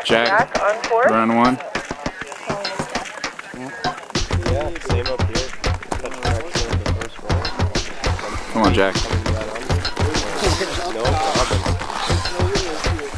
Jack, on court. Round one. Yeah, same up here. Touch direction in the first round. Come on, Jack. No problem.